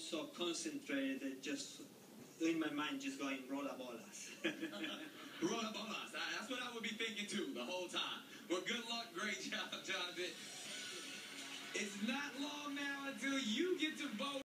so concentrated, just in my mind, just going Rolla Bollas. Rolla Bollas. That's what I would be thinking too the whole time. Well, good luck. Great job, Jonathan. It's not